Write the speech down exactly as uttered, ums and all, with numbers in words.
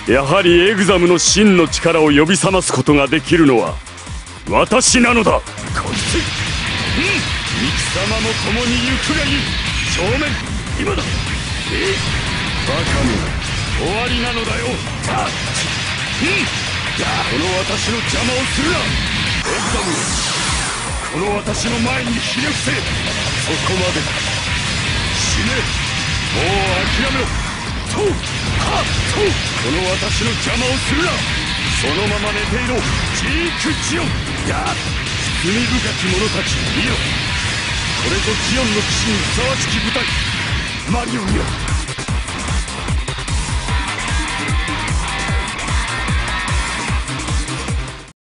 やはりエグザムの真の力を呼び覚ますことができるのは私なのだ。こいつ、うん、貴様も共に行くがいい。正面、今だ。えい、バカめ、終わりなのだよ。あっ、うん、この私の邪魔をするな。エグザム、この私の前にひれ伏せ。そこまでだ。死ね、もう諦めろ。そう、はっ、そう、この私の邪魔をするな。そのまま寝ていろ、ジーク・ジオン。やっ、罪深き者たち、見ろ。これぞジオンの騎士にふさわしき部隊。マリオンよ、